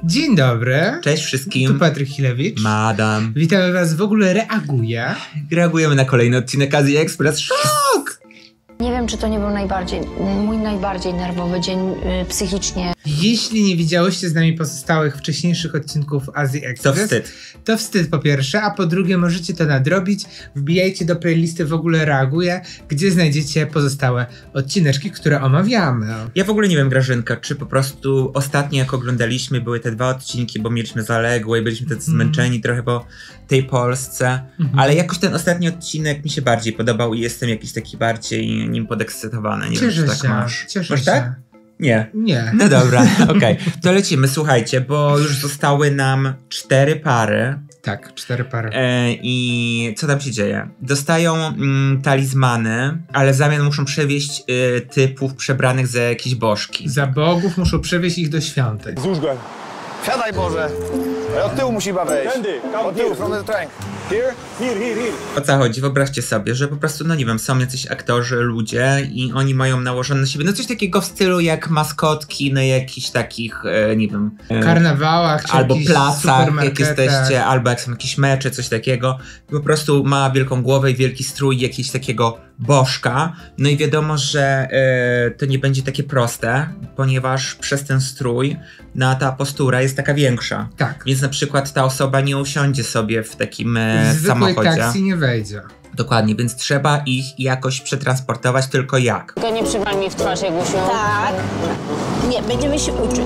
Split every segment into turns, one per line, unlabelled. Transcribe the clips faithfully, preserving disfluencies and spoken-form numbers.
Dzień dobry.
Cześć wszystkim.
Tu Patryk Chilewicz.
Madam.
Witamy was w ogóle reaguje.
Reagujemy na kolejny odcinek Azji Express. Szok!
Nie wiem, czy to nie był najbardziej, mój najbardziej nerwowy dzień yy, psychicznie.
Jeśli nie widziałyście z nami pozostałych wcześniejszych odcinków Azji Express,
to wstyd.
To wstyd po pierwsze, a po drugie możecie to nadrobić. Wbijajcie do playlisty W ogóle reaguje, gdzie znajdziecie pozostałe odcineczki, które omawiamy.
Ja w ogóle nie wiem, Grażynka, czy po prostu ostatnio jak oglądaliśmy były te dwa odcinki, bo mieliśmy zaległe i byliśmy tacy zmęczeni mm. trochę po tej Polsce, mm-hmm. ale jakoś ten ostatni odcinek mi się bardziej podobał i jestem jakiś taki bardziej nim podekscytowany. Nie
Cieszę
wiem, czy
się,
tak masz.
Cieszę
masz
się.
tak? Nie.
Nie.
No dobra, okej. Okay. To lecimy, słuchajcie, bo już zostały nam cztery pary.
Tak, cztery pary.
E, I co tam się dzieje? Dostają mm, talizmany, ale w zamian muszą przewieźć y, typów przebranych za jakieś bożki.
Za bogów muszą przewieźć ich do świątyń.
Złóż go.
Siadaj, Boże! Od tyłu musi chyba wejść.
Tędy,
Od tyłu, from the trunk.
Here, here, here, here.
O co chodzi? Wyobraźcie sobie, że po prostu, no nie wiem, są jacyś aktorzy, ludzie i oni mają nałożone na siebie, no coś takiego w stylu jak maskotki na jakichś takich, e, nie wiem... E,
karnawałach, czy
albo placach, jak
jesteście,
jesteście, albo jak są jakieś mecze, coś takiego. Po prostu ma wielką głowę i wielki strój jakiegoś takiego bożka. No i wiadomo, że e, to nie będzie takie proste, ponieważ przez ten strój na ta postura jest taka większa.
Tak.
Więc na przykład ta osoba nie usiądzie sobie w takim e,
w zwykłej
samochodzie.
taksi nie wejdzie.
Dokładnie, więc trzeba ich jakoś przetransportować, tylko jak?
To nie przywal mi w twarz, Jagusiu.
Tak. Nie, będziemy się uczyć.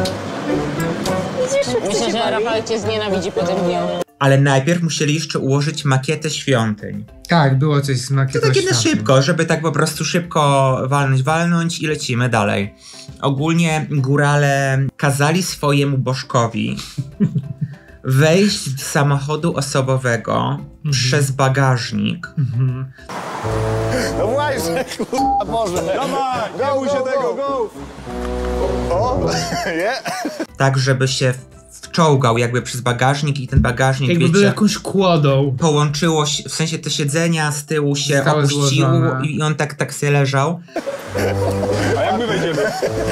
Myślę, że Rafał cię znienawidzi po tym dniu.
Ale najpierw musieli jeszcze ułożyć makietę świątyń.
Tak, było coś z makietą
To takie na
świątyń.
szybko, żeby tak po prostu szybko walnąć, walnąć i lecimy dalej. Ogólnie górale kazali swojemu bożkowi wejść do samochodu osobowego mm-hmm. przez bagażnik.
Mm-hmm.
No właśnie, kurwa, Boże!
Dawaj, go, go, się tego, go!
O, nie?
Tak, żeby się wczołgał jakby przez bagażnik i ten bagażnik,
jakby
wiecie,
był jakąś kłodą.
Połączyło się, w sensie te siedzenia z tyłu się
Zostały
opuściło
złożone.
i on tak, tak sobie leżał.
A jak my wejdziemy?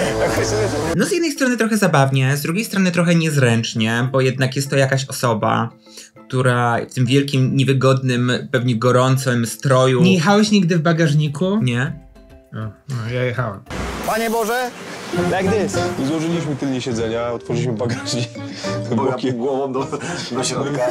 No z jednej strony trochę zabawnie, z drugiej strony trochę niezręcznie, bo jednak jest to jakaś osoba, która w tym wielkim, niewygodnym, pewnie gorącym stroju...
Nie jechałeś nigdy w bagażniku?
Nie.
O, no, ja jechałem.
Panie Boże, like this.
Złożyliśmy tylnie siedzenia, otworzyliśmy bagażnik.
Bokiem głową do, do środka.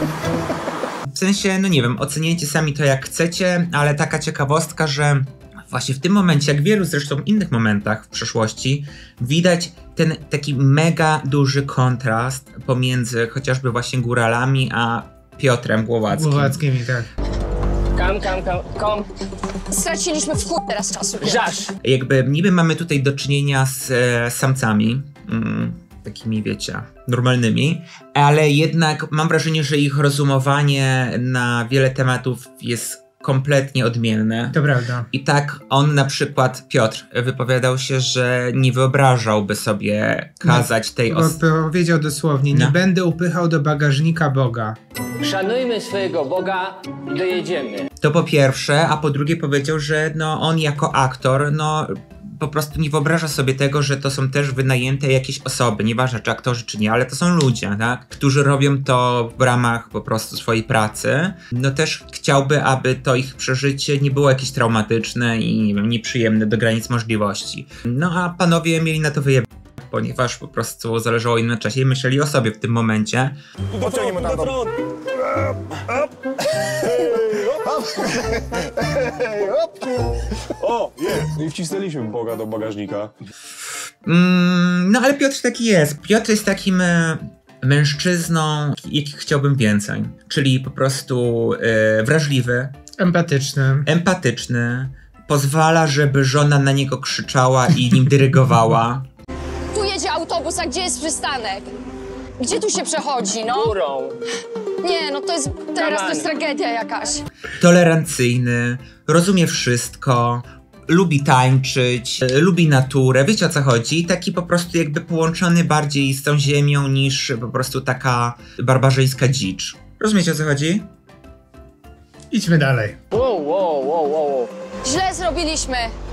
W sensie, no nie wiem, oceniajcie sami to jak chcecie, ale taka ciekawostka, że właśnie w tym momencie, jak w wielu zresztą innych momentach w przeszłości, widać ten taki mega duży kontrast pomiędzy chociażby właśnie góralami a Piotrem Głowackim.
Głowackim i tak.
Kam, kam, kam, kom.
Straciliśmy w chuj teraz czasu.
Żasz.
Jakby niby mamy tutaj do czynienia z e, samcami, mm, takimi wiecie, normalnymi, ale jednak mam wrażenie, że ich rozumowanie na wiele tematów jest kompletnie odmienne.
To prawda.
I tak on na przykład, Piotr, wypowiadał się, że nie wyobrażałby sobie kazać
no,
tej osobie.
Powiedział dosłownie, nie
no.
będę upychał do bagażnika Boga.
Szanujmy swojego Boga i dojedziemy.
To po pierwsze, a po drugie powiedział, że no on jako aktor, no po prostu nie wyobraża sobie tego, że to są też wynajęte jakieś osoby, nieważne czy aktorzy czy nie, ale to są ludzie, tak? Którzy robią to w ramach po prostu swojej pracy. No też chciałby, aby to ich przeżycie nie było jakieś traumatyczne i nie wiem, nieprzyjemne do granic możliwości. No a panowie mieli na to wyjebane, ponieważ po prostu zależało im na czasie i myśleli o sobie w tym momencie.
Pociągnij mu tam do...
O, jest! No i wcisnęliśmy Boga do bagażnika.
Mm, no ale Piotr taki jest. Piotr jest takim e, mężczyzną, jakich chciałbym więcej. Czyli po prostu e, wrażliwy,
Empatyczny.
empatyczny, pozwala, żeby żona na niego krzyczała i nim dyrygowała.
Tu jedzie autobus, a gdzie jest przystanek? Gdzie tu się przechodzi, no?
Górą.
Nie, no to jest, teraz to jest tragedia jakaś.
Tolerancyjny, rozumie wszystko, lubi tańczyć, e, lubi naturę, wiecie o co chodzi? Taki po prostu jakby połączony bardziej z tą ziemią niż po prostu taka barbarzyńska dzicz. Rozumiecie o co chodzi?
Idźmy dalej.
Wow, wow, wow, wow.
Źle zrobiliśmy.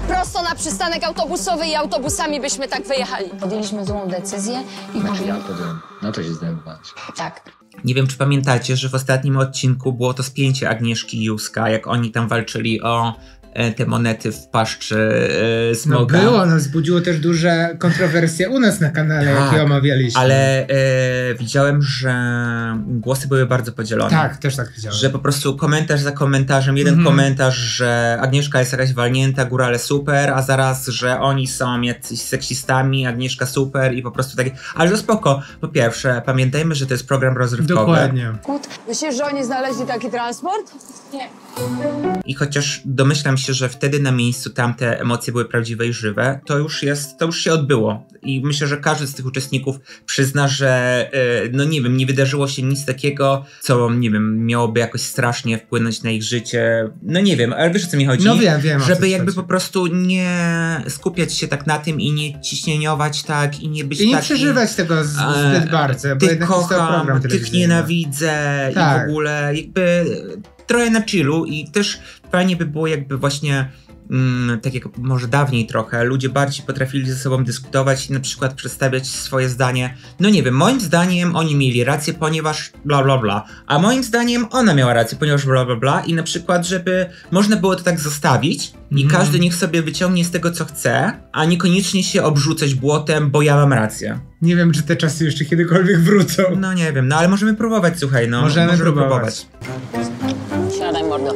prosto na przystanek autobusowy i autobusami byśmy tak wyjechali.
Podjęliśmy złą decyzję i może...
Ja podjąłem. Na to się zdecydowałeś.
Tak.
Nie wiem, czy pamiętacie, że w ostatnim odcinku było to spięcie Agnieszki i Józka, jak oni tam walczyli o e, te monety w paszczy e,
No
smoka.
było, no wzbudziło też duże kontrowersje u nas na kanale,
Tak,
jak je omawialiśmy.
Ale e, widziałem, że głosy były bardzo podzielone.
Tak, też tak widziałem.
Że po prostu komentarz za komentarzem, jeden
Mhm.
komentarz, że Agnieszka jest jakaś walnięta, górale super, a zaraz, że oni są jacyś seksistami, Agnieszka super i po prostu takie... Ale to spoko. Po pierwsze, pamiętajmy, że to jest program rozrywkowy.
Dokładnie.
Myślisz, że oni znaleźli taki transport? Nie.
I chociaż domyślam się, że wtedy na miejscu tamte emocje były prawdziwe i żywe, to już jest, to już się odbyło. I myślę, że każdy z tych uczestników przyzna, że yy, no nie wiem, nie wydarzyło się nic takiego, co nie wiem, miałoby jakoś strasznie wpłynąć na ich życie. No nie wiem, ale wiesz, o co mi chodzi?
No wiem, wiem, o co
Żeby
ci
jakby
chodzi.
po prostu nie skupiać się tak na tym i nie ciśnieniować tak i nie być
I nie
taki...
przeżywać tego z, zbyt
e,
bardzo, bo
Tych
jednak jest to
kocham,
program
tych
telewizyjny.
nienawidzę
Tak.
i w ogóle jakby trochę na chillu i też fajnie by było jakby właśnie mm, tak jak może dawniej trochę, ludzie bardziej potrafili ze sobą dyskutować i na przykład przedstawiać swoje zdanie. No nie wiem, moim zdaniem oni mieli rację, ponieważ bla bla bla, a moim zdaniem ona miała rację, ponieważ bla bla bla i na przykład, żeby można było to tak zostawić i
Mhm.
każdy niech sobie wyciągnie z tego co chce, a niekoniecznie się obrzucać błotem, bo ja mam rację.
Nie wiem, czy te czasy jeszcze kiedykolwiek wrócą.
No nie wiem, no ale możemy próbować, słuchaj, no.
Możemy próbować.
Siadaj, mordo.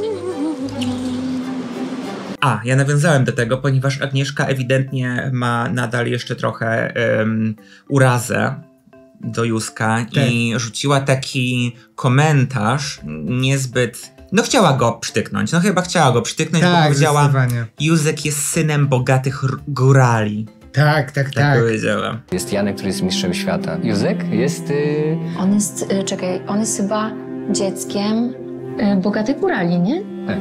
A, ja nawiązałem do tego, ponieważ Agnieszka ewidentnie ma nadal jeszcze trochę um, urazę do Józka
Tak.
i rzuciła taki komentarz niezbyt... No chciała go przytyknąć, no chyba chciała go przytyknąć, bo
Tak,
powiedziała,
zdecydowanie.
Józek jest synem bogatych r- górali.
Tak, tak,
Tak,
tak.
powiedziała.
Jest Janek, który jest mistrzem świata. Józek jest... Y...
On jest, y, czekaj, on jest chyba dzieckiem y, bogatych górali, nie?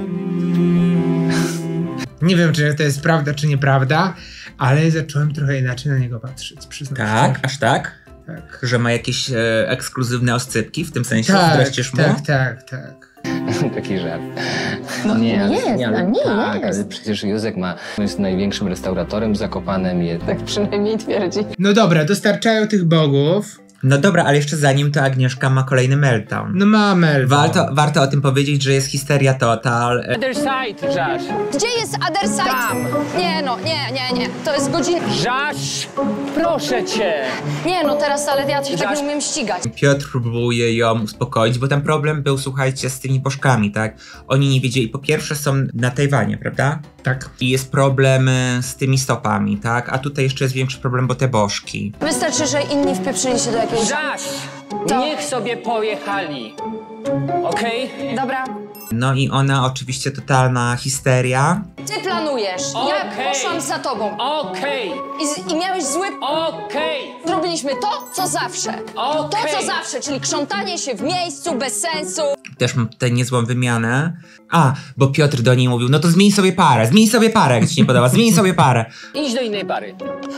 Nie wiem, czy to jest prawda, czy nieprawda, ale zacząłem trochę inaczej na niego patrzeć, przyznam
Tak,
się.
aż tak?
Tak,
Że ma jakieś e, ekskluzywne oscypki, w tym sensie
tak,
zdreścisz mu?
tak, tak, tak.
Taki żart.
No nie
ale-
jest,
ale-
a nie
tak,
jest.
ale przecież Józek ma, jest największym restauratorem w Zakopanem. Je, tak
Przynajmniej twierdzi.
No dobra, dostarczają tych bogów.
No dobra, ale jeszcze zanim to Agnieszka ma kolejny meltdown.
No mamy.
Warto, warto o tym powiedzieć, że jest histeria total. E,
Other side, Żaś.
Gdzie jest other side?
Tam.
Nie no, nie, nie, nie. To jest godzina...
Żaś, proszę cię.
Nie no, teraz ale ja się tak
Zaś-
nie umiem ścigać.
Piotr próbuje ją uspokoić, bo tam problem był, słuchajcie, z tymi bożkami, tak? Oni nie wiedzieli, po pierwsze są na Tajwanie, prawda?
Tak.
I jest problem e, z tymi stopami, tak? A tutaj jeszcze jest większy problem, bo te bożki.
Wystarczy, że inni wpieprzyli się do jakiejś...
Żaś,
To-
niech sobie pojechali. Okej?
Dobra.
No i ona oczywiście totalna histeria.
Ty planujesz. Ja
Okej.
poszłam za tobą.
Okej,
I, z, I miałeś zły...
okej,
Zrobiliśmy to, co zawsze. To,
okej.
co zawsze, czyli krzątanie się w miejscu, bez sensu.
Też mam tutaj niezłą wymianę. A, bo Piotr do niej mówił, no to zmień sobie parę, zmień sobie parę, jak ci nie podoba, zmień sobie parę.
Idź do innej pary.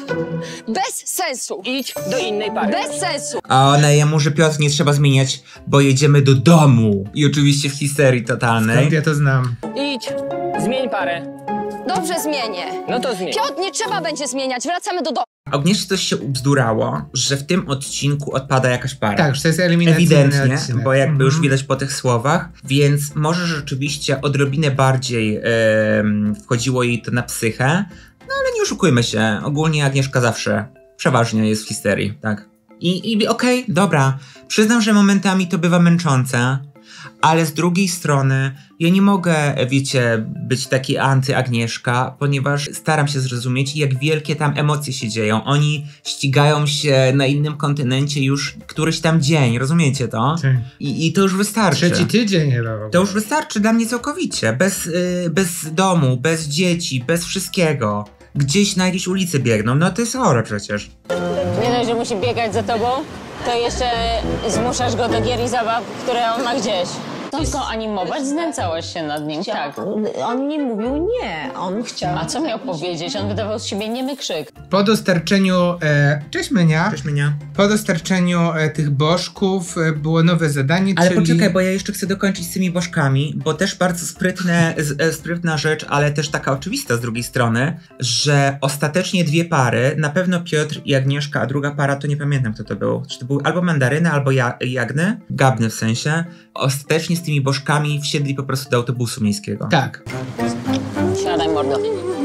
Bez sensu.
Idź do innej pary.
Bez sensu.
A ona jemu, że Piotr nie trzeba zmieniać, bo jedziemy do domu. I oczywiście w histerii totalnej.
Skąd ja to znam?
Idź, zmień parę.
Dobrze, zmienię.
No to zmień.
Piotr, nie trzeba będzie zmieniać. Wracamy do domu.
Agnieszce coś się ubzdurało, że w tym odcinku odpada jakaś para.
Tak, że to jest eliminacyjny
Ewidentnie,
odcinek.
bo jakby
Mhm.
już widać po tych słowach, więc może rzeczywiście odrobinę bardziej em, wchodziło jej to na psychę, no ale nie oszukujmy się, ogólnie Agnieszka zawsze przeważnie jest w histerii, tak. I, i okej, okay, dobra, przyznam, że momentami to bywa męczące, ale z drugiej strony ja nie mogę, wiecie, być taki anty-Agnieszka, ponieważ staram się zrozumieć, jak wielkie tam emocje się dzieją. Oni ścigają się na innym kontynencie już któryś tam dzień, rozumiecie to?
Tak.
I, i to już wystarczy.
Trzeci tydzień chyba w ogóle.
To już wystarczy dla mnie całkowicie. Bez, yy, bez domu, bez dzieci, bez wszystkiego. Gdzieś na jakiejś ulicy biegną, no to jest chore przecież.
Nie dość, że musi biegać za tobą, to jeszcze zmuszasz go do gier i zabaw, które on ma gdzieś. Chciałeś go animować, znęcałaś się nad nim, tak.
On nie mówił nie, on chciał...
A co miał powiedzieć? On wydawał z siebie niemy krzyk.
Po dostarczeniu... E, cześć Mynia.
Cześć Mynia.
Po dostarczeniu e, tych bożków e, było nowe zadanie,
Ale
czyli...
poczekaj, bo ja jeszcze chcę dokończyć z tymi bożkami, bo też bardzo sprytne, z, e, sprytna rzecz, ale też taka oczywista z drugiej strony, że ostatecznie dwie pary, na pewno Piotr i Agnieszka, a druga para to nie pamiętam kto to był. Czy to były albo Mandaryny, albo ja, Jagny? Gabny w sensie. Ostatecznie z tymi bożkami wsiedli po prostu do autobusu miejskiego.
Tak.
Siadaj, mordo.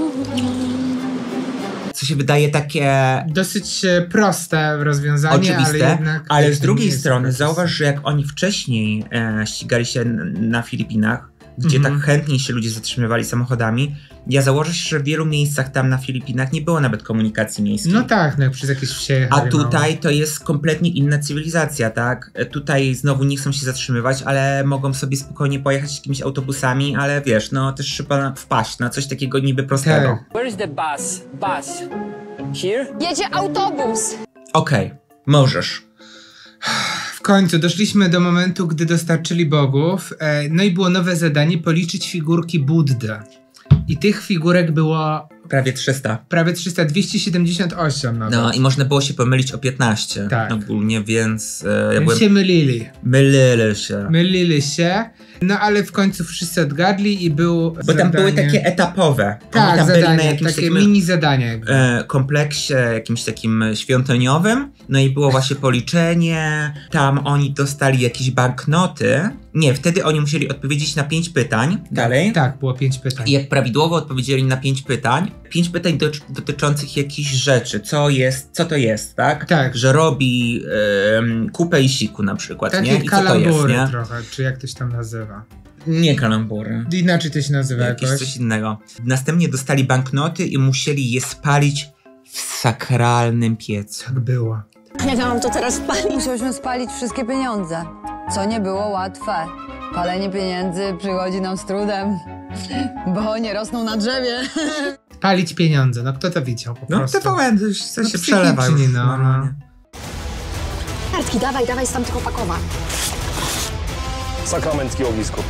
Co się wydaje takie
Dosyć e, proste rozwiązanie,
oczywiste,
ale jednak...
ale z
to
drugiej
nie jest
strony
proste.
zauważ, że jak oni wcześniej e, ścigali się n- na Filipinach, gdzie
Mhm.
tak chętnie się ludzie zatrzymywali samochodami, ja założę się, że w wielu miejscach tam na Filipinach nie było nawet komunikacji miejskiej.
No tak, no jak przez jakieś wsie...
A
jechali
tutaj to jest kompletnie inna cywilizacja, tak? Tutaj znowu nie chcą się zatrzymywać, ale mogą sobie spokojnie pojechać jakimiś autobusami, ale wiesz, no też trzeba wpaść na coś takiego niby prostego.
Tak.
Where is the bus? Bus. Here?
Jedzie autobus!
Okej, możesz.
W końcu doszliśmy do momentu, gdy dostarczyli bogów, e, no i było nowe zadanie, policzyć figurki Buddy. I tych figurek było
Prawie trzysta.
prawie trzysta, dwieście siedemdziesiąt osiem nawet.
No i można było się pomylić o piętnaście
Tak.
ogólnie, więc e, ja
Więc
byłem...
się mylili.
Mylili się.
Mylili się, no ale w końcu wszyscy odgadli i był
Bo tam były
zadanie-
takie etapowe.
Tak,
Oni tam byli na
zadanie,
jakimś
takie
takim
mini zadania. jakby.
e, kompleksie, jakimś takim świątyniowym. No i było właśnie policzenie. Tam oni dostali jakieś banknoty. Nie, wtedy oni musieli odpowiedzieć na pięć pytań. Dalej.
Tak, było pięć pytań.
I jak prawidłowo odpowiedzieli na pięć pytań, pięć pytań do, dotyczących jakichś rzeczy, co jest, co to jest, tak?
Tak.
Że robi em, kupę i siku na przykład,
Takie
nie? I co to jest,
kalambury
nie?
trochę, czy jak to się tam nazywa.
Nie kalambury.
Inaczej to się nazywa
Jakieś
jakoś.
coś innego. Następnie dostali banknoty i musieli je spalić w sakralnym piecu.
Tak było.
Jak ja mam to teraz spalić?
Musieliśmy spalić wszystkie pieniądze, co nie było łatwe. Palenie pieniędzy przychodzi nam z trudem, bo nie rosną na drzewie.
Palić pieniądze, no kto to widział po
No
prostu.
T V N, to się
No
przelewa już.
psychicznie, no,
normalnie.
Kartki, dawaj, dawaj z tamtych opakowań.
Sakramenckie ognisko.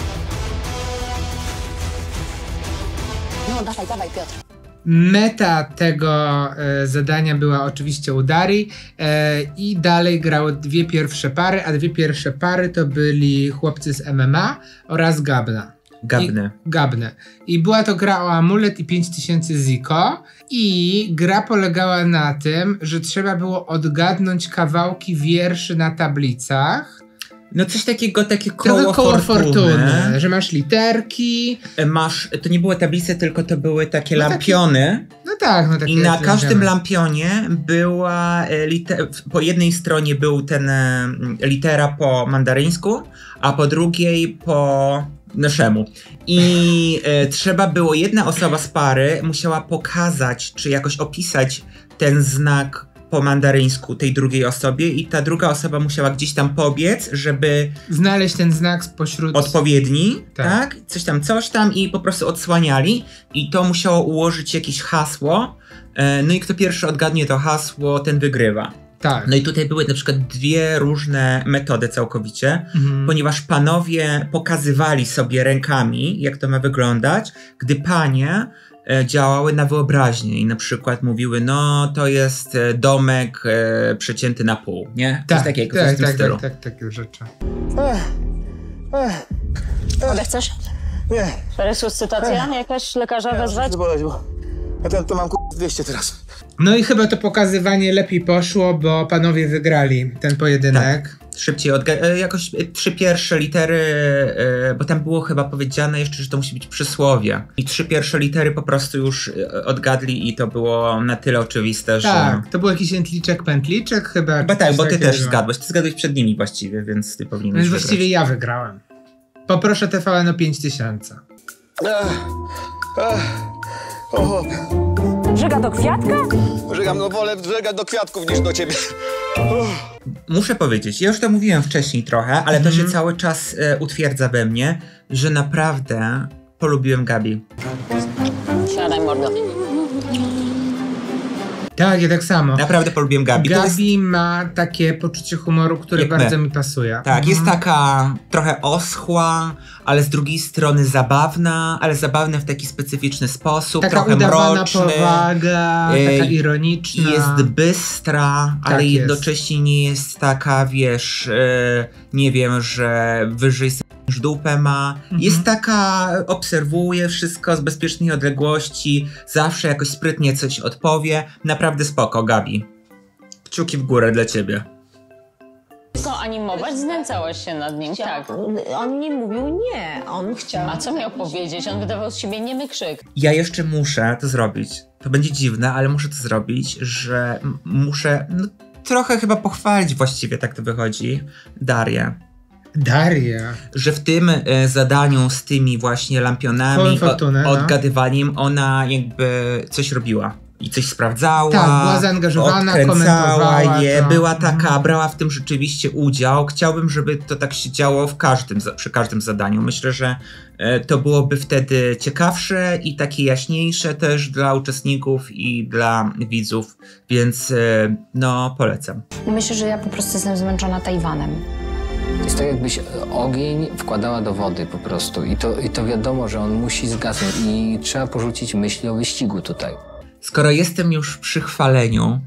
No, dawaj, dawaj, Piotr.
Meta tego e, zadania była oczywiście u Darii e, i dalej grały dwie pierwsze pary, a dwie pierwsze pary to byli chłopcy z M M A oraz Gabna.
Gabny.
I, Gabny. I była to gra o amulet i pięć tysięcy Ziko. I gra polegała na tym, że trzeba było odgadnąć kawałki wierszy na tablicach.
No coś takiego, takie
Trochę
koło,
koło
fortuny.
fortuny, że masz literki.
E, Masz, to nie były tablice, tylko to były takie
No
lampiony.
No tak, no takie...
I na
te-
każdym
te-
lampionie była e, liter, po jednej stronie był ten e, litera po mandaryńsku, a po drugiej po naszemu. I e, trzeba było, jedna osoba z pary musiała pokazać, czy jakoś opisać ten znak po mandaryńsku tej drugiej osobie i ta druga osoba musiała gdzieś tam pobiec, żeby
Znaleźć ten znak spośród...
odpowiedni,
Tak.
tak. Coś tam, coś tam i po prostu odsłaniali i to musiało ułożyć jakieś hasło, e, no i kto pierwszy odgadnie to hasło, ten wygrywa.
Tak.
No i tutaj były na przykład dwie różne metody całkowicie,
Mhm.
ponieważ panowie pokazywali sobie rękami, jak to ma wyglądać, gdy panie e, działały na wyobraźnię i na przykład mówiły, no to jest e, domek e, przecięty na pół, nie? Coś
Tak,
takiego, coś
tak,
w tym
tak,
stylu.
tak, tak, takie rzeczy.
Ale chcesz?
Nie,
Resuscytacja? Jakaś lekarza wezwać?
nie boleć, bo ja to, to mam k***a dwieście teraz.
No i chyba to pokazywanie lepiej poszło, bo panowie wygrali ten pojedynek.
Szybciej odga- e, jakoś e, trzy pierwsze litery, e, bo tam było chyba powiedziane jeszcze, że to musi być przysłowie. I trzy pierwsze litery po prostu już e, odgadli i to było na tyle oczywiste, że...
Tak, to był jakiś entliczek, pętliczek chyba.
Chyba
czy
tak,
coś
bo ty
takiego.
też zgadłeś. Ty zgadłeś przed nimi właściwie, więc ty powinieneś
Więc
wygrać.
właściwie ja wygrałem. Poproszę T V N o pięć tysięcy.
Oho,
Żyga do kwiatka?
żegam, no wolę żegać do kwiatków niż do ciebie.
Muszę powiedzieć, ja już to mówiłem wcześniej trochę, ale to się cały czas e, utwierdza we mnie, że naprawdę polubiłem Gabi.
Siadaj, mordo.
Tak, ja tak samo.
Naprawdę polubiłem Gabi.
Gabi
to jest...
ma takie poczucie humoru, które
Jak
bardzo
my.
mi pasuje.
Tak,
Mhm.
jest taka trochę oschła, ale z drugiej strony zabawna, ale zabawna w taki specyficzny sposób,
Taka
trochę
udawana
mroczny.
powaga,
Ej,
taka ironiczna.
Jest bystra, ale
Tak jest.
jednocześnie nie jest taka, wiesz, e, nie wiem, że wyżej niż dupę ma.
Mhm.
Jest taka, obserwuje wszystko z bezpiecznej odległości, zawsze jakoś sprytnie coś odpowie. Naprawdę spoko, Gabi. Kciuki w górę dla ciebie.
Tylko animować? Znęcałeś się nad nim, tak.
On nie mówił nie, on chciał.
A co miał powiedzieć? On wydawał z siebie niemy krzyk.
Ja jeszcze muszę to zrobić. To będzie dziwne, ale muszę to zrobić, że m- muszę no, trochę chyba pochwalić właściwie, tak to wychodzi, Darię.
Daria.
Że w tym e, zadaniu z tymi właśnie lampionami,
Kołem fortuny,
o,
no.
odgadywaniem, ona jakby coś robiła. I coś sprawdzała.
Tak, była zaangażowana,
odkręcała
komentowała
je,
to.
była taka,
Mhm.
brała w tym rzeczywiście udział. Chciałbym, żeby to tak się działo w każdym, za- przy każdym zadaniu. Myślę, że e, to byłoby wtedy ciekawsze i takie jaśniejsze też dla uczestników i dla widzów, więc e, no polecam.
Myślę, że ja po prostu jestem zmęczona Tajwanem.
To jest tak, jakbyś ogień wkładała do wody po prostu i to, i to wiadomo, że on musi zgasnąć i trzeba porzucić myśli o wyścigu tutaj.
Skoro jestem już przy chwaleniu,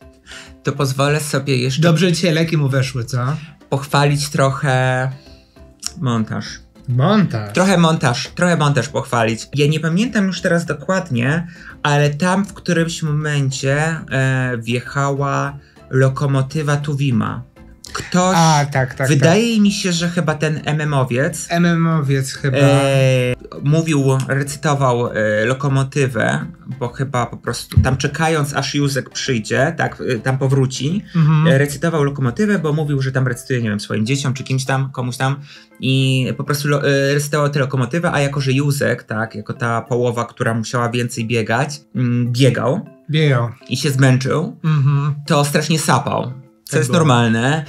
to pozwolę sobie jeszcze
Dobrze dzisiaj leki mu weszły, co?
pochwalić trochę montaż.
Montaż.
Trochę montaż, trochę montaż pochwalić. Ja nie pamiętam już teraz dokładnie, ale tam w którymś momencie e, wjechała lokomotywa Tuwima. Ktoś,
A, tak, tak,
wydaje mi się, że chyba ten em em owiec
M M owiec chyba.
e, mówił, recytował e, lokomotywę, bo chyba po prostu tam czekając aż Józek przyjdzie, tak, e, tam powróci,
Mhm.
e, recytował lokomotywę, bo mówił, że tam recytuje, nie wiem, swoim dzieciom czy kimś tam, komuś tam i po prostu lo, e, recytował tę lokomotywę, a jako, że Józek, tak, jako ta połowa, która musiała więcej biegać, m, biegał
Biegał.
i się zmęczył,
Mhm.
to strasznie sapał. Co
Tak
jest
było.
normalne.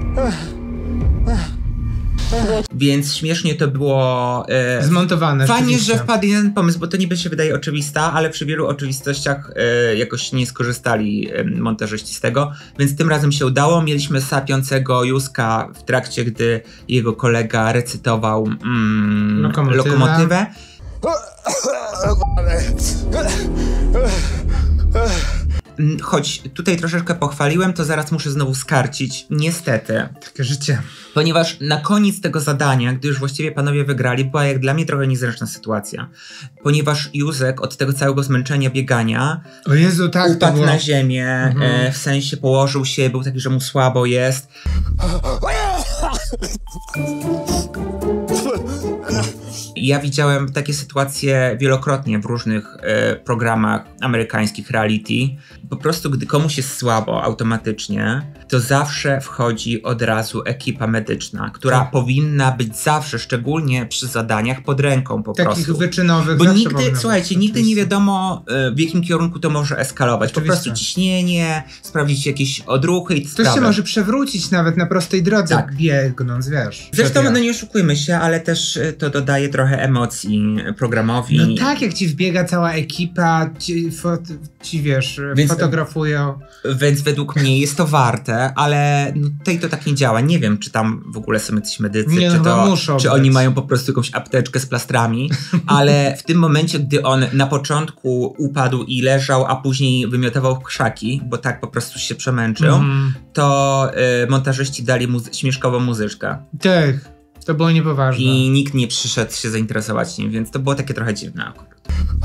Więc śmiesznie to było. E,
Zmontowane.
Fajnie,
rzeczywiście.
że wpadł jeden pomysł, bo to niby się wydaje oczywista, ale przy wielu oczywistościach e, jakoś nie skorzystali e, montażyści z tego, więc tym razem się udało. Mieliśmy sapiącego Józka w trakcie, gdy jego kolega recytował mm,
Lokomotywę.
lokomotywę. Mm, Choć tutaj troszeczkę pochwaliłem, to zaraz muszę znowu skarcić. Niestety.
Takie życie.
Ponieważ na koniec tego zadania, gdy już właściwie panowie wygrali, była jak dla mnie trochę niezręczna sytuacja. Ponieważ Józek od tego całego zmęczenia biegania
O Jezu, tak to
upadł
było.
na ziemię,
Mhm.
e, w sensie położył się, był taki, że mu słabo jest. Ja widziałem takie sytuacje wielokrotnie w różnych e, programach amerykańskich reality. Po prostu gdy komuś jest słabo automatycznie, to zawsze wchodzi od razu ekipa medyczna, która
Tak.
powinna być zawsze, szczególnie przy zadaniach, pod ręką po
Takich
prostu.
wyczynowych.
Bo
zawsze
nigdy,
powinno
słuchajcie,
być,
nigdy nie
oczywiście.
wiadomo e, w jakim kierunku to może eskalować. Po
Oczywiście.
prostu ciśnienie, sprawdzić jakieś odruchy i
Ktoś
sprawy.
się może przewrócić nawet na prostej drodze,
Tak.
biegnąc, wiesz.
Zresztą,
Przed-
no nie oszukujmy się, ale też e, to dodaje trochę emocji programowi.
No tak, jak ci wbiega cała ekipa, ci, fot, ci wiesz,
Więc-
fotografują.
Więc według mnie jest to warte, ale no tutaj to tak nie działa. Nie wiem, czy tam w ogóle są jacyś medycy,
Nie, no
czy,
chyba
to,
muszą
czy
być.
oni mają po prostu jakąś apteczkę z plastrami, ale w tym momencie, gdy on na początku upadł i leżał, a później wymiotował krzaki, bo tak po prostu się przemęczył,
Mhm.
to y, montażyści dali mu śmieszkową muzyczkę.
Tak, to było niepoważne.
I nikt nie przyszedł się zainteresować nim, więc to było takie trochę dziwne akurat.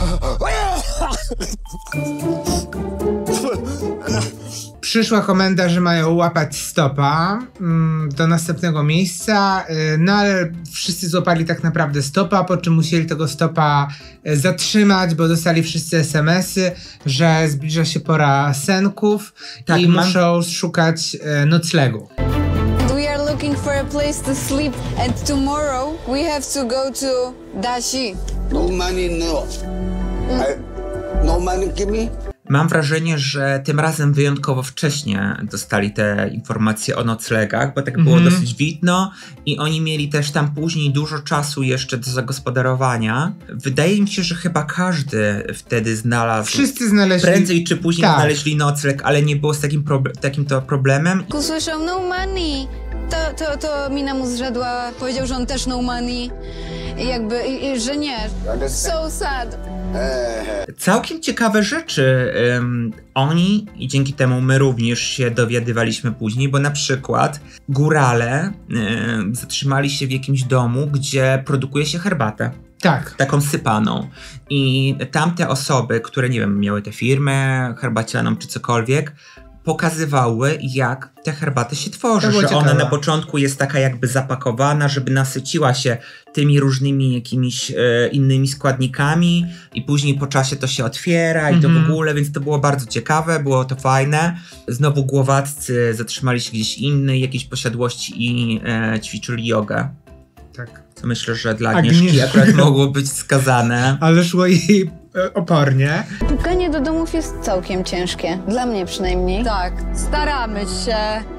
Przyszła komenda, że mają łapać stopa mm, do następnego miejsca, y, no ale wszyscy złapali tak naprawdę stopa, po czym musieli tego stopa y, zatrzymać, bo dostali wszyscy es em esy, że zbliża się pora senków
Tak,
i
mam-
muszą szukać y, noclegu.
We are looking for a place to sleep and tomorrow we have to go to Dashi.
No money, no. I, no money, give me.
Mam wrażenie, że tym razem wyjątkowo wcześnie dostali te informacje o noclegach, bo tak było
Mhm.
dosyć widno i oni mieli też tam później dużo czasu jeszcze do zagospodarowania. Wydaje mi się, że chyba każdy wtedy znalazł.
Wszyscy znaleźli...
Prędzej czy później
Tak.
znaleźli nocleg, ale nie było z takim, proble- takim to problemem.
Usłyszał no money. To, to, to mina mu zrzedła, powiedział, że on też no money. I jakby, i, i, że nie. So sad.
Całkiem ciekawe rzeczy ym, oni i dzięki temu my również się dowiadywaliśmy później, bo na przykład górale ym, zatrzymali się w jakimś domu, gdzie produkuje się herbatę.
Tak.
Taką sypaną. I tamte osoby, które nie wiem, miały tę firmę herbacianą czy cokolwiek, pokazywały, jak te herbaty się tworzy,
To było
że ona
ciekawe.
na początku jest taka jakby zapakowana, żeby nasyciła się tymi różnymi jakimiś e, innymi składnikami i później po czasie to się otwiera i to
Mhm.
w ogóle, więc to było bardzo ciekawe, było to fajne. Znowu głowaccy zatrzymali się gdzieś innej jakiejś posiadłości i e, ćwiczyli jogę.
Tak.
Co myślę, że dla Agnieszki
Agnieszka.
akurat mogło być skazane.
Ale szło jej e, opornie.
Pukanie do domów jest całkiem ciężkie. Dla mnie przynajmniej.
Tak, staramy się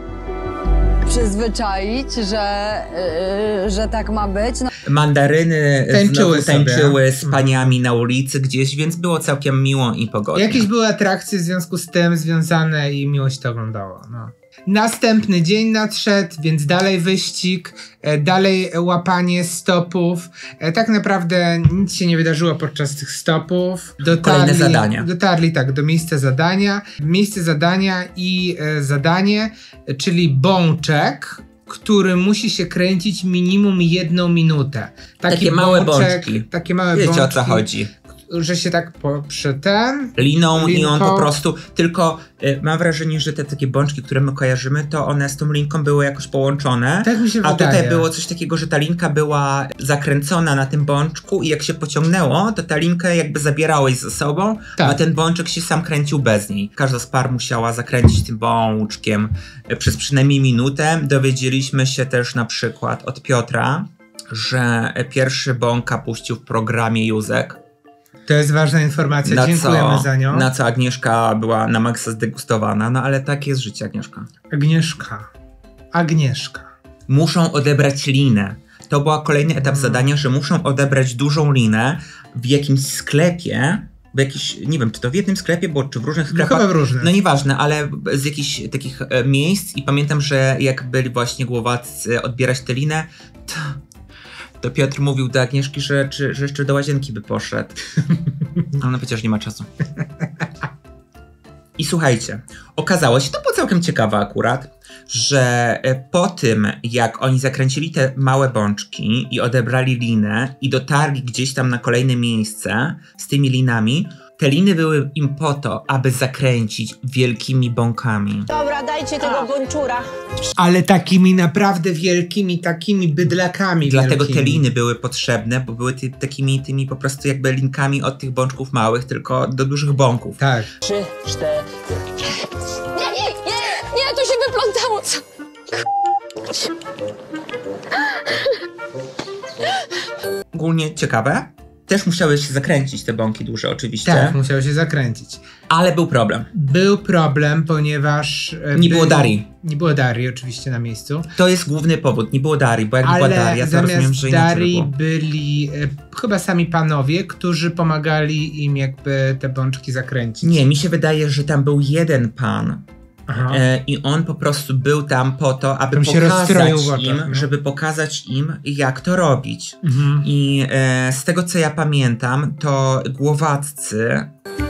przyzwyczaić, że, yy, że tak ma być. No,
Mandaryny
Tańczyły
znowu tańczyły
sobie.
z paniami na ulicy gdzieś, więc było całkiem miło i pogodnie.
Jakieś były atrakcje w związku z tym związane i miło się to oglądało. No. Następny dzień nadszedł, więc dalej wyścig, e, dalej łapanie stopów. E, tak naprawdę nic się nie wydarzyło podczas tych stopów.
Kolejne zadania.
Dotarli tak do miejsca zadania. Miejsce zadania i e, zadanie, e, czyli bączek, który musi się kręcić minimum jedną minutę. Taki
Takie małe
bączek,
bączki.
Takie małe
Wiecie,
bączki.
o co chodzi.
Że się tak po, przy ten...
Liną i on
Linką.
po prostu, tylko y, mam wrażenie, że te takie bączki, które my kojarzymy, to one z tą linką były jakoś połączone.
Tak mi się
A
wydaje.
tutaj było coś takiego, że ta linka była zakręcona na tym bączku i jak się pociągnęło, to ta linkę jakby zabierałeś ze sobą,
Tak.
a ten bączek się sam kręcił bez niej. Każda z par musiała zakręcić tym bączkiem y, przez przynajmniej minutę. Dowiedzieliśmy się też na przykład od Piotra, że pierwszy bąka puścił w programie Józek.
To jest ważna informacja,
Na
dziękujemy
co,
za nią.
Na co Agnieszka była na maksa zdegustowana, no ale tak jest życie, Agnieszka.
Agnieszka. Agnieszka.
Muszą odebrać linę. To był kolejny etap zadania, że muszą odebrać dużą linę w jakimś sklepie, w jakiś, nie wiem, czy to w jednym sklepie było, czy w różnych
No
sklepach.
chyba w różnych.
No nieważne, ale z jakichś takich e, miejsc i pamiętam, że jak byli właśnie głowaccy odbierać tę linę, to... To Piotr mówił do Agnieszki, że, czy, że jeszcze do łazienki by poszedł. A ona powiedziała, że nie ma czasu. I słuchajcie, okazało się, to było całkiem ciekawe akurat, że po tym, jak oni zakręcili te małe bączki i odebrali linę i dotarli gdzieś tam na kolejne miejsce z tymi linami, te liny były im po to, aby zakręcić wielkimi bąkami.
Dobra, dajcie tego gończura.
Ale takimi naprawdę wielkimi, takimi bydlakami
Dlatego
wielkimi.
te liny były potrzebne, bo były ty, takimi tymi po prostu jakby linkami od tych bączków małych, tylko do dużych bąków.
Tak.
Trzy, cztery.
Nie, nie, nie, nie, to się wyplątało. Co?
Ogólnie ciekawe. Też musiały się zakręcić te bąki duże oczywiście.
Tak, musiał się zakręcić.
Ale był problem.
Był problem, ponieważ... e,
Nie
był-
było Darii.
Nie było Darii oczywiście na miejscu.
To jest główny powód. Nie było Darii, bo jak
Ale
była Daria, to
zamiast
rozumiem, że inaczej by
Darii
było.
byli e, chyba sami panowie, którzy pomagali im jakby te bączki zakręcić.
Nie, mi się wydaje, że tam był jeden pan.
Aha.
E, I on po prostu był tam po to, aby
Tam się rozstroił w
pokazać
oczach,
im,
no.
żeby pokazać im, jak to robić.
Mhm.
I e, z tego, co ja pamiętam, to głowaccy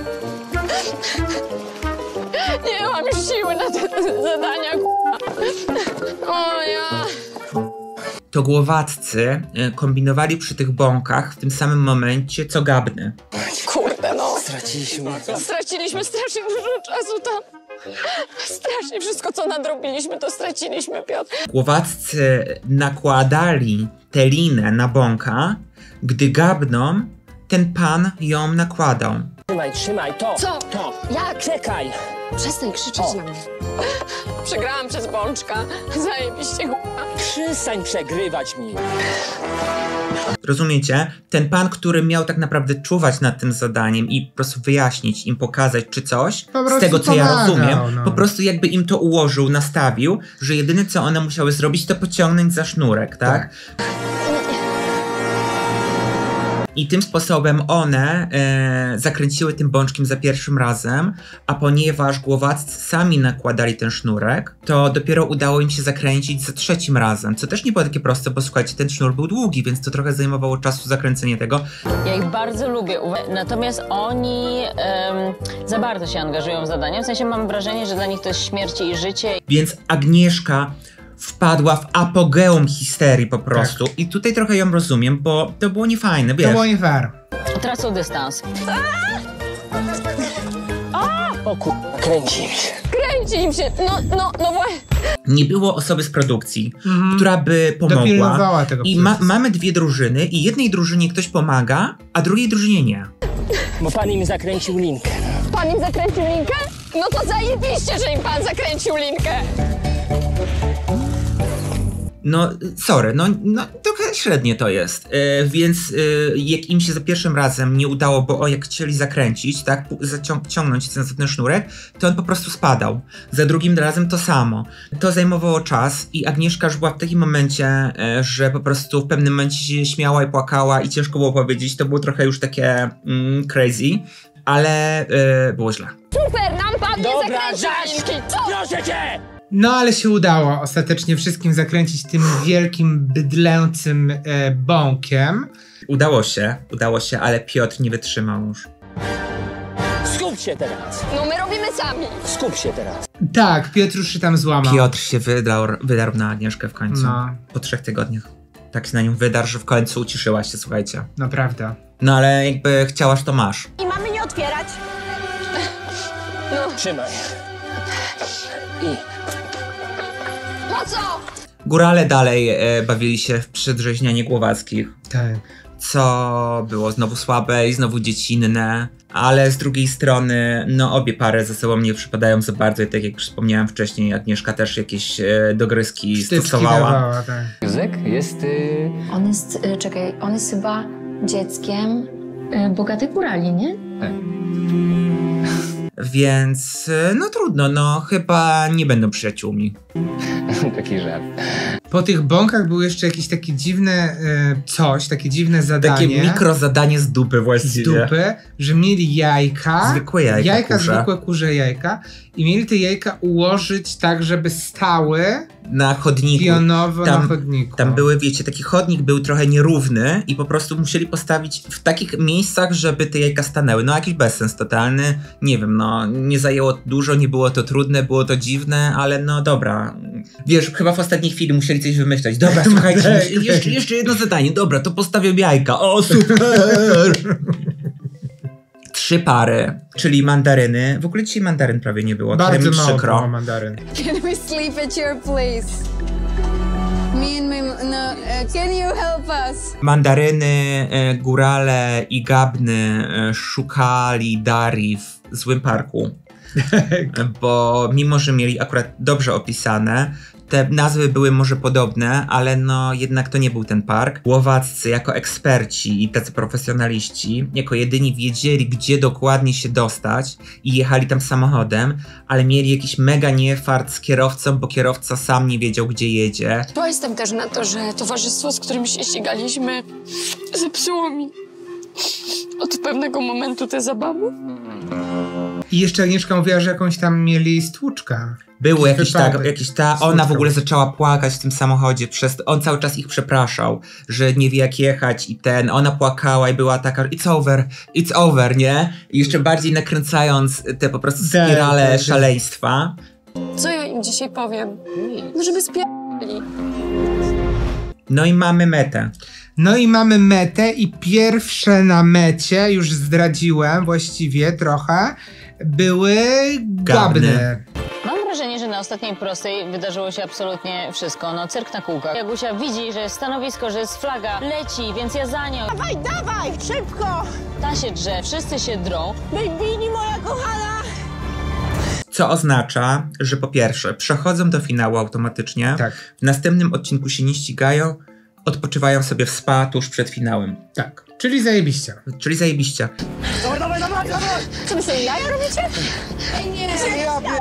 Nie mam już siły na te zadania, k***a. O ja.
to głowaccy e, kombinowali przy tych bąkach w tym samym momencie, co Gabny.
Kurde no.
Straciliśmy.
Straciliśmy strasznie dużo czasu tam. Strasznie wszystko, co nadrobiliśmy, to straciliśmy, Piotr.
Głowaccy nakładali tę linę na bąka, gdy Gabną ten pan ją nakładał.
Trzymaj, trzymaj, to.
Co?
To.
Jak?
Czekaj.
Przestań krzyczeć na mnie. Przegrałam przez Bączka. Zajebiście g***a.
Przestań przegrywać mi.
Rozumiecie? Ten pan, który miał tak naprawdę czuwać nad tym zadaniem i po prostu wyjaśnić im, pokazać czy coś, z tego co ja rozumiem,
no.
po prostu jakby im to ułożył, nastawił, że jedyne co one musiały zrobić, to pociągnąć za sznurek, tak? tak. I tym sposobem one e, zakręciły tym bączkiem za pierwszym razem, a ponieważ głowaccy sami nakładali ten sznurek, to dopiero udało im się zakręcić za trzecim razem, co też nie było takie proste, bo słuchajcie, ten sznur był długi, więc to trochę zajmowało czasu zakręcenie tego.
Ja ich bardzo lubię, natomiast oni um, za bardzo się angażują w zadania, w sensie mam wrażenie, że dla nich to jest śmierć i życie.
Więc Agnieszka wpadła w apogeum histerii po prostu. Tak. I tutaj trochę ją rozumiem, bo to było niefajne, wiesz.
To było nie fair.
Tracą dystans.
O kur... kręci mi się.
Kręci im się, no, no, no właśnie.
Nie było osoby z produkcji,
mm.
która by pomogła.
Tego
I ma, mamy dwie drużyny i jednej drużynie ktoś pomaga, a drugiej drużynie nie.
Bo pan im zakręcił linkę.
Pan im zakręcił linkę? No to zajebiście, że im pan zakręcił linkę.
No, sorry, no, no trochę średnie to jest, yy, więc yy, jak im się za pierwszym razem nie udało, bo o, jak chcieli zakręcić, tak, zaciągnąć ten, ten sznurek, to on po prostu spadał. Za drugim razem to samo. To zajmowało czas i Agnieszka już była w takim momencie, yy, że po prostu w pewnym momencie się śmiała i płakała i ciężko było powiedzieć, to było trochę już takie mm, crazy, ale yy, było źle.
Super, nam pan
Dobra,
nie zakręcił linki, co?
Proszę cię!
No ale się udało ostatecznie wszystkim zakręcić tym wielkim, bydlęcym e, bąkiem.
Udało się, udało się, ale Piotr nie wytrzymał już.
Skup się teraz.
No my robimy sami.
Skup się teraz.
Tak, Piotr już się tam złamał.
Piotr się wydarł, wydarł na Agnieszkę w końcu.
No.
Po trzech tygodniach. Tak się na nią wydarł, że w końcu uciszyła się, słuchajcie.
Naprawdę.
No ale jakby chciałaś, to masz.
I mamy nie otwierać.
No. Trzymaj. I...
Po co?
Górale dalej e, bawili się w przedrzeźnianie Głowackich.
Tak.
Co było znowu słabe i znowu dziecinne, ale z drugiej strony, no obie pary ze sobą nie przypadają za bardzo i tak jak wspomniałem wcześniej, Agnieszka też jakieś e, dogryzki
Wstyczki
stosowała.
dawała, tak.
Józek jest... Y...
On jest, y, czekaj, on jest chyba dzieckiem y, bogatej górali, nie?
Tak.
Więc no trudno, no chyba nie będą przyjaciółmi.
Taki żart.
Po tych bąkach było jeszcze jakieś takie dziwne e, coś, takie dziwne zadanie.
Takie mikrozadanie z dupy właściwie.
Z dupy, że mieli jajka.
Zwykłe jajka,
Jajka,
kurze.
zwykłe kurze jajka. I mieli te jajka ułożyć tak, żeby stały
na chodniku.
pionowo
tam,
na chodniku.
Tam były, wiecie, taki chodnik był trochę nierówny i po prostu musieli postawić w takich miejscach, żeby te jajka stanęły. No jakiś bezsens totalny. Nie wiem, no nie zajęło dużo, nie było to trudne, było to dziwne, ale no dobra. Wiesz, chyba w ostatniej chwili musieli coś wymyślać. Dobra, słuchajcie, jeszcze, jeszcze jedno zadanie. Dobra, to postawiam jajka. O, super! Trzy pary, czyli mandaryny. W ogóle dzisiaj mandaryn prawie nie było.
Bardzo
mi
mało
przykro.
było mandaryn.
Can we sleep at your place? Me and my... No, uh, can you help us?
Mandaryny, e, górale i gabny e, szukali Darii w złym parku. Bo mimo, że mieli akurat dobrze opisane, te nazwy były może podobne, ale no jednak to nie był ten park. Głowaccy jako eksperci i tacy profesjonaliści, jako jedyni wiedzieli, gdzie dokładnie się dostać i jechali tam samochodem, ale mieli jakiś mega niefart z kierowcą, bo kierowca sam nie wiedział, gdzie jedzie.
Bo jestem też na to, że towarzystwo, z którym się ścigaliśmy, zepsuło mi od pewnego momentu te zabawy.
I jeszcze Agnieszka mówiła, że jakąś tam mieli stłuczka.
Było jakiś
wypadek.
tak, jakiś ta, ona w ogóle zaczęła płakać w tym samochodzie, przez, on cały czas ich przepraszał, że nie wie jak jechać i ten, ona płakała i była taka, it's over, it's over, nie? I jeszcze bardziej nakręcając te po prostu spirale
tak, tak.
szaleństwa.
Co ja im dzisiaj powiem? No żeby spierdali.
No i mamy metę.
No i mamy metę i pierwsze na mecie, już zdradziłem właściwie trochę, były gabny.
Gabny.
Mam wrażenie, że na ostatniej prostej wydarzyło się absolutnie wszystko. No cyrk na kółkach. Jagusia widzi, że jest stanowisko, że jest flaga, leci, więc ja za nią.
Dawaj, dawaj, szybko!
Ta się drze, wszyscy się drą.
Babini moja kochana!
Co oznacza, że po pierwsze przechodzą do finału automatycznie,
Tak.
w następnym odcinku się nie ścigają, odpoczywają sobie w spa tuż przed finałem.
Tak, czyli zajebiście.
Czyli zajebiście.
Dawaj, dawaj, dawaj, dawaj!
Co wy sobie jaja robicie?
Ej, nie! Ja pie...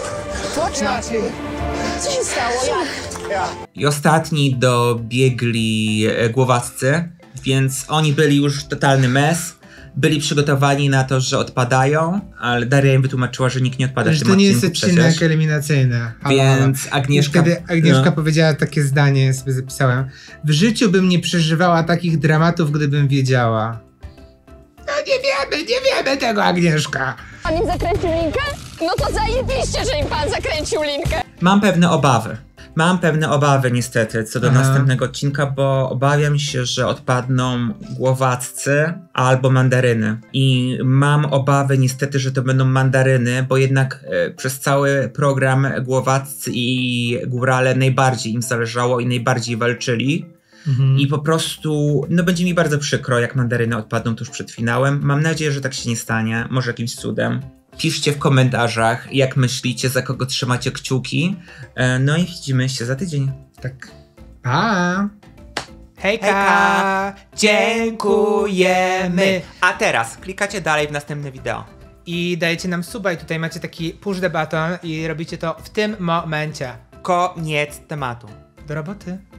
Co się stało? Jak?
I ostatni dobiegli e, głowaccy, więc oni byli już totalny mes. Byli przygotowani na to, że odpadają, ale Daria im wytłumaczyła, że nikt nie odpada
Że
w tym
to nie jest
odcinku
odcinek
przecież.
eliminacyjny. Halo,
Więc
halo.
Agnieszka...
I wtedy Agnieszka
no.
powiedziała takie zdanie, sobie zapisałem. W życiu bym nie przeżywała takich dramatów, gdybym wiedziała. No nie wiemy, nie wiemy tego, Agnieszka.
Pan im zakręcił linkę? No to zajebiście, że im pan zakręcił linkę.
Mam pewne obawy. Mam pewne obawy niestety co do
Aha.
następnego odcinka, bo obawiam się, że odpadną głowaccy albo mandaryny. I mam obawy niestety, że to będą mandaryny, bo jednak e, przez cały program głowaccy i górale najbardziej im zależało i najbardziej walczyli.
Mhm.
I po prostu, no będzie mi bardzo przykro, jak mandaryny odpadną tuż przed finałem. Mam nadzieję, że tak się nie stanie, może jakimś cudem. Piszcie w komentarzach, jak myślicie, za kogo trzymacie kciuki. E, No i widzimy się za tydzień.
Tak. Pa!
Hejka! Dziękujemy! A teraz klikacie dalej w następne wideo.
I dajecie nam suba i tutaj macie taki push the button i robicie to w tym momencie.
Koniec tematu.
Do roboty.